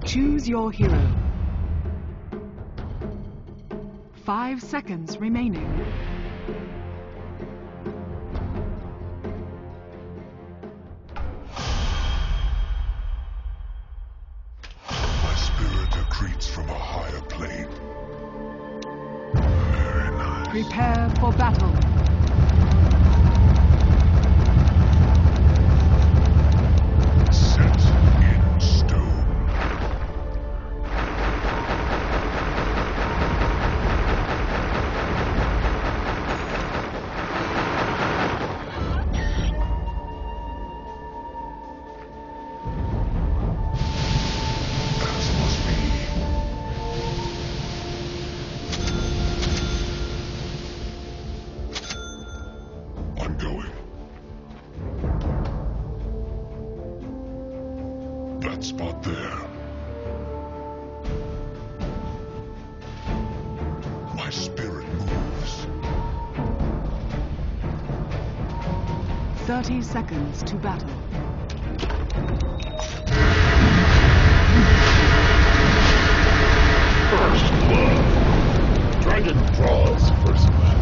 Choose your hero. 5 seconds remaining. My spirit accretes from a higher plane. Very nice. Prepare for battle. Set in stone. As must be. I'm going. That spot there. My spirit moves. 30 seconds to battle. First blood. Dragon draws first blood.